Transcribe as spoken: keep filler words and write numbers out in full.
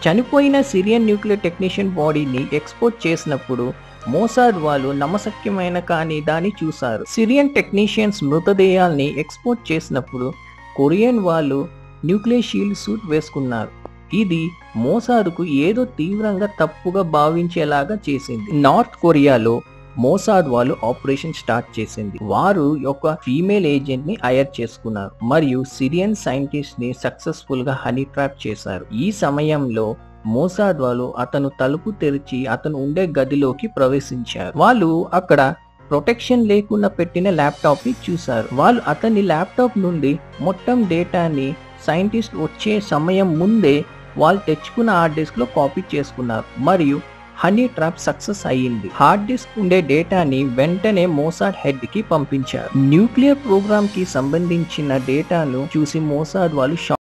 చనిపోయిన Syrian nuclear technician బాడీని export చేసినప్పుడు మోసాద్ వాళ్ళు నమ్మశక్యమైన కానీ దాన్ని చూశారు. సిరియన్ టెక్నీషియన్స్ మృతదేహాల్ని ఎక్స్పోర్ట్ చేసినప్పుడు కొరియన్ వాళ్ళు న్యూక్లియర్ షీల్డ్ సూట్ వేసుకున్నారు. ఇది మోసాద్కు ఏదో తీవ్రంగా తప్పుగా భావించేలాగా చేసింది. నార్త్ కొరియాలో మోసాద్ వాళ్ళు ఆపరేషన్ స్టార్ట్ చేసింది. వారు ఒక ఫీమేల్ ఏజెంట్ ని హైర్ చేసుకున్నారు మరియు సిరియన్ సైంటిస్ట్ ని సక్సెస్ఫుల్ గా హనీ ట్రాప్ చేశారు. ఈ సమయంలో మోసాద్ వాళ్ళు అతను తలుపు తెరిచి అతను ఉండే గదిలోకి ప్రవేశించారు. వాళ్ళు అక్కడ ప్రొటెక్షన్ లేకుండా పెట్టిన ల్యాప్టాప్ ని చూశారు. వాళ్ళు అతని ల్యాప్టాప్ నుండి మొత్తం డేటాని సైంటిస్ట్ వచ్చే సమయం ముందే వాళ్ళు తెచ్చుకున్న హార్డ్ డిస్క్ లో కాపీ చేసుకున్నారు మరియు హనీ ట్రాప్ సక్సెస్ అయ్యింది. హార్డ్ డిస్క్ ఉండే డేటాని వెంటనే మోసాద్ హెడ్ కి పంపించారు. న్యూక్లియర్ ప్రోగ్రామ్ కి సంబంధించిన డేటాను చూసి మోసాద్ వాళ్ళు